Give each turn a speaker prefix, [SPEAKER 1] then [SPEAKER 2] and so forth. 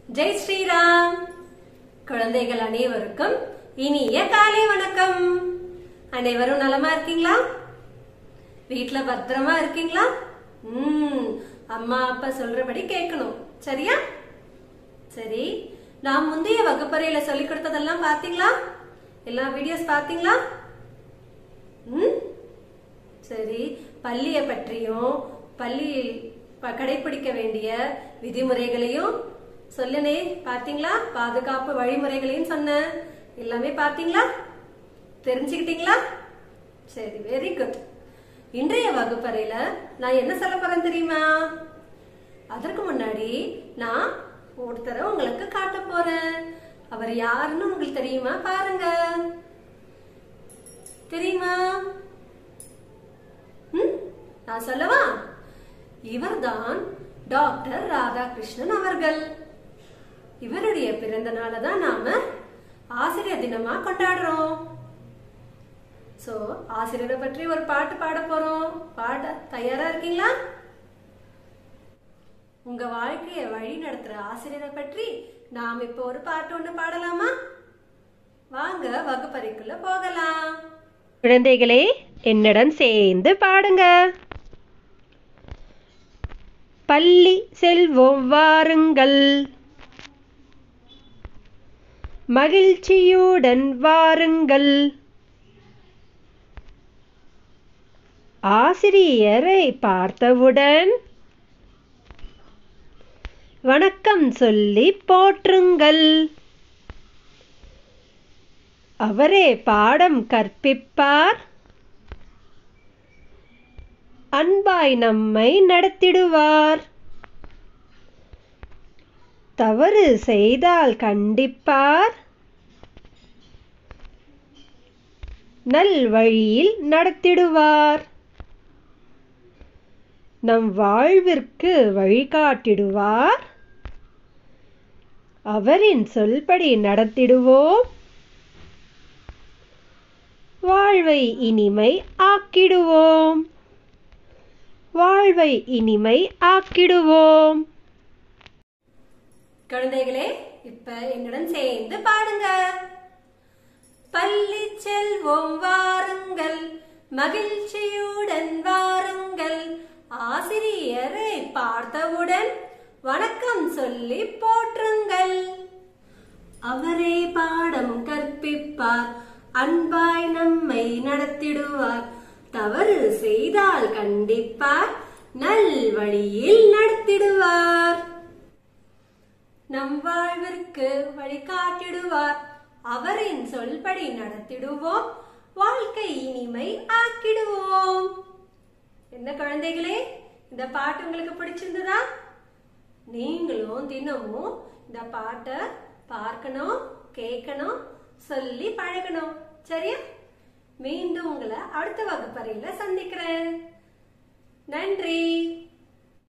[SPEAKER 1] ஜெய் ஸ்ரீராம். குழந்தைகள் அனைவருக்கும் இனிய காலை வணக்கம். அனைவரும் நலமா இருக்கீங்களா? வீட்ல பத்திரமா இருக்கீங்களா? அம்மா அப்பா சொல்றபடி கேட்கணும், சரியா? சரி, நான் முந்தைய வகுப்பறையில சொல்லி கொடுத்ததெல்லாம் பாத்தீங்களா? எல்லா வீடியோஸ் பாத்தீங்களா? சரி, பள்ளியை பற்றியும் பள்ளியில் கடைபிடிக்க வேண்டிய விதிமுறைகளையும் சொல்லுனே, பாத்தீங்களா? பாதுகாப்பு வழிமுறைகளையும் சொன்ன, எல்லாமே பாத்தீங்களா? தெரிஞ்சுக்கிட்டீங்களா? சரி, வெரி குட். இன்றைய வகுப்பறையில நான் என்ன சொல்ல போறேன் தெரியுமா? அதற்கு முன்னாடி நான் ஒருத்தரை உங்களுக்கு காட்ட போறேன். அவர் யாருன்னு உங்களுக்கு தெரியுமா? பாருங்க. தெரியுமா? நான் சொல்லவா? இவர்தான் டாக்டர் ராதாகிருஷ்ணன் அவர்கள். இவருடைய பிறந்த நாளை தான் நாம ஆசிரியர் தினமா கொண்டாடுறோம். சோ, ஆசிரியரை பற்றி ஒரு பாட்டு பாட போறோம். பாட தயாரா இருக்கீங்களா? உங்க வாழ்க்கைய வழி நடத்துற ஆசிரியரை பற்றி நாம் இப்போ ஒரு பாட்டு ஒண்ணு பாடலாமா? வாங்க வகுப்பறைக்குள்ள போகலாம்.
[SPEAKER 2] குழந்தைகளே, என்னுடன் சேர்ந்து பாடுங்க. பள்ளி செல்வோம் வாருங்கள், மகிழ்ச்சியுடன் வாருங்கள். ஆசிரியரை பார்த்தவுடன் வணக்கம் சொல்லி போற்றுங்கள். அவரே பாடம் கற்பிப்பார், அன்பாய் நம்மை நடத்திடுவார். தவறு செய்தால் கண்டிப்பார், நல் வழியில் நடத்திடுவார். நம் வாழ்விற்கு வழிகாட்டிடுவார். அவரின் சொல்படி நடத்திடுவோம், வாழ்வை இனிமை ஆக்கிடுவோம். வாழ்வை இனிமை ஆக்கிடுவோம்.
[SPEAKER 1] குழந்தைகளே, இப்ப என்னுடன் சேர்ந்து பாடுங்க. பள்ளி செல்வோம் வாருங்கள், மகிழ்ச்சியுடன் வாருங்கள். ஆசிரியரை பார்த்தவுடன் வணக்கம் சொல்லி போற்றுங்கள். அவரே பாடம் கற்பிப்பார், அன்பாய் நம்மை நடத்திடுவார். தவறு செய்தால் கண்டிப்பார், நல் வழியில் நடத்திடுவார். நம் வாழ்விற்கு வழிகாட்டிடுவார். அவரின் சொல்படி நடத்திடுவோம், வாழ்க்கை இனிமை ஆக்கிடுவோம். என்ன குழந்தைகளே, இந்த பாட்டு உங்களுக்கு பிடிச்சிருந்ததா? நீங்களும் தினமும் இந்த பாட்டை பார்க்கணும், கேட்கணும், சொல்லி பழகணும், சரியா? மீண்டும் உங்களை அடுத்த வகுப்பறையில சந்திக்கிறேன். நன்றி.